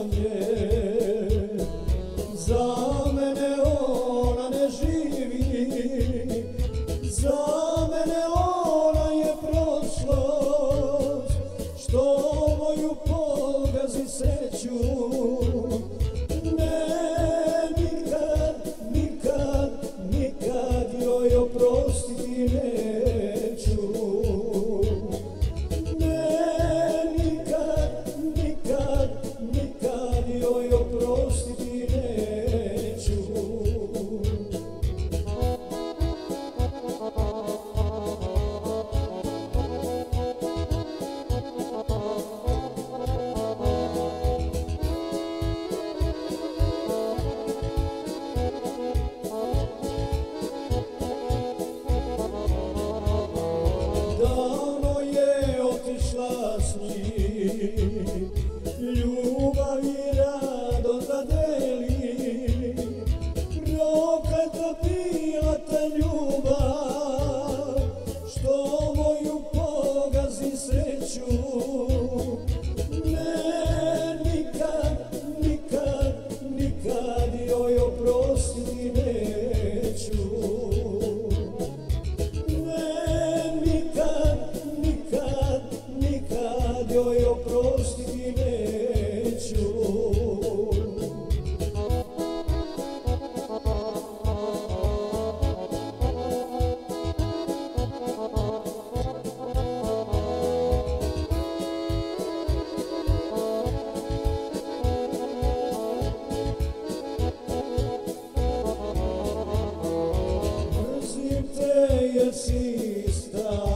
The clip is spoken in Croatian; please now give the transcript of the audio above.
nje. Za mene ona ne živi, za mene ona je prošlost, što moju pogazi sreću. Ne, nikad, nikad, nikad joj oprostiti neću. Ne, nikad, nikad, nikad joj oprostiti neću. Davno je otišla s njim, ljubav i radost da deli. Prokleta bila ta ljubav, što moju pogazi sreću. Ne, nikad, nikad, nikad joj oprostiti neću. Nikad joj oprostiti neću. Mrzim te jer si stara,